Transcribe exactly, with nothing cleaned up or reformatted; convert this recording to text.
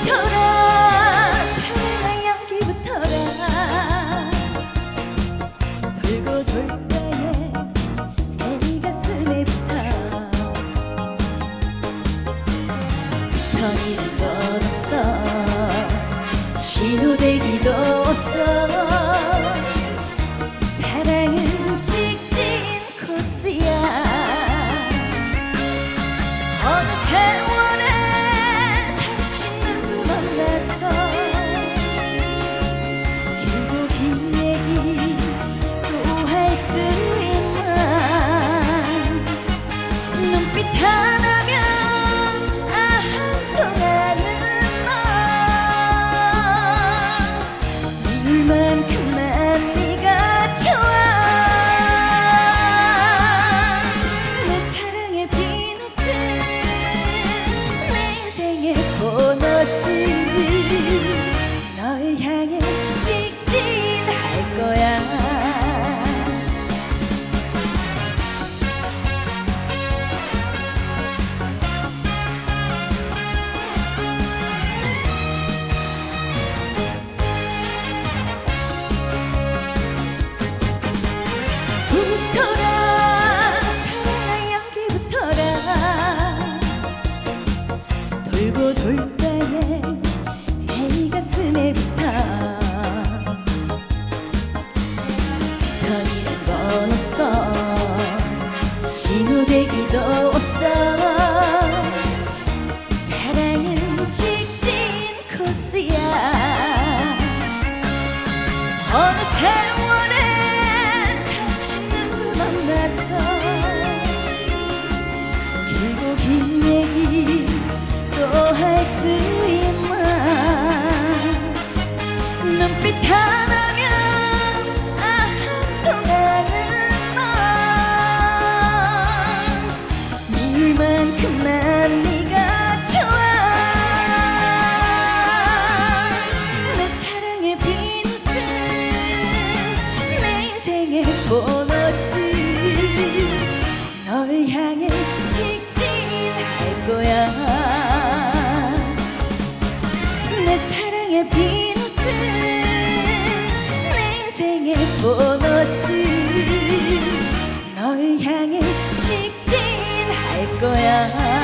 붙어라 사랑아 여기부터라 돌고 돌다에 내 가슴에 붙어 붙어있는 건 없어 신호대기도 없어 사랑은 직진 코스야 어느 세월에 다시는 만나서 길고 긴 얘기 또 할 수 있나 눈빛 하나면 아한 통하는 너 이만큼 난 네가 좋아 내 사랑의 비누스 내 인생의 보너스 널 향해 직진할 거야 붙어라 사랑아 여기부터라 돌고 돌다에 내 가슴에 붙어 붙어있는 건 없어 신호대기도 없어 사랑은 직진 코스야 어느 세월에 다시는 만나서 길고 긴 얘기 또 할 수 있나 눈빛 하나면 아한 통하는 너 이만큼 난 네가 좋아 내 사랑의 비누스 내 인생의 보너스 널 향해 직진할 거야 내 사랑의 비누스 내 인생의 보너스 널 향해 직진할 거야